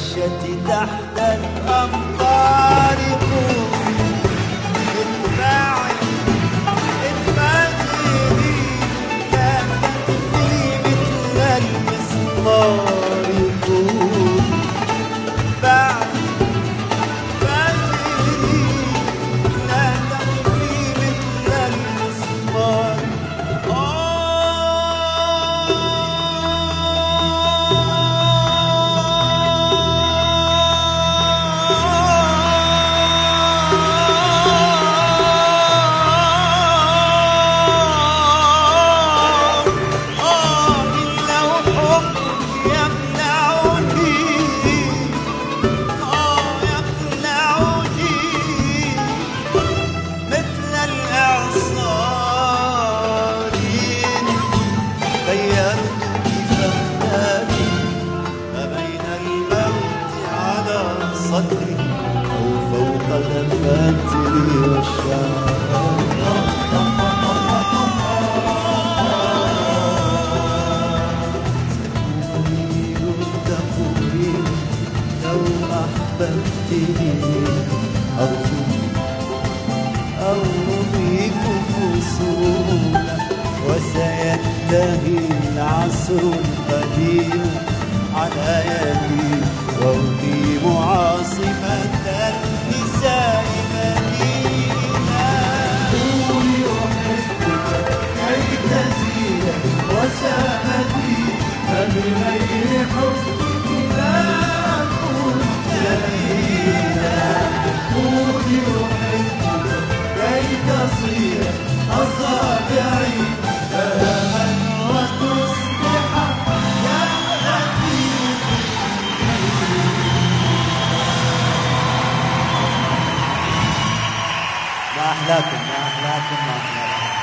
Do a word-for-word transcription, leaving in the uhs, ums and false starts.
المشية تحت الأمطار قومي اتبعي اتبعي لا تكفي مثل المسمار قومي اتبعي اتبعي لا تكفي مثل المسمار. صدري أو فوق دفاتري والشعر تقولي لو أحببتني أرجو أو أضيف فصولا وسينتهي العصر القديم على يدي وأقيم عاصمة النساء مدينة. قولي أحبك كي تزيد وسامتي فبغير حبك لا أكون جميلا. قولي أحبك كي تصير أصابعي فهما وتصبح ما أحلاكم ما أحلاكم ما أحلاكم.